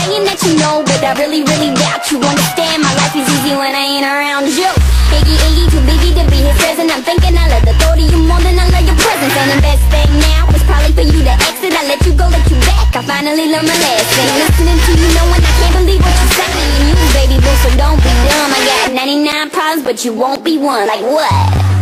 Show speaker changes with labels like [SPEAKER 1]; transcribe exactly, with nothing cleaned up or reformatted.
[SPEAKER 1] saying that you know, but I really, really doubt you understand. My life is easy when I ain't around you. Iggy, Iggy, too busy to be here present. I'm thinking I love the thought of you more than I love your presence. And the best thing now is probably for you to exit. I let you go, let you back, I finally learned my lesson. Listening to you knowing I can't believe what you're saying. You baby boo, so don't be dumb. I got ninety-nine problems, but you won't be one. Like what?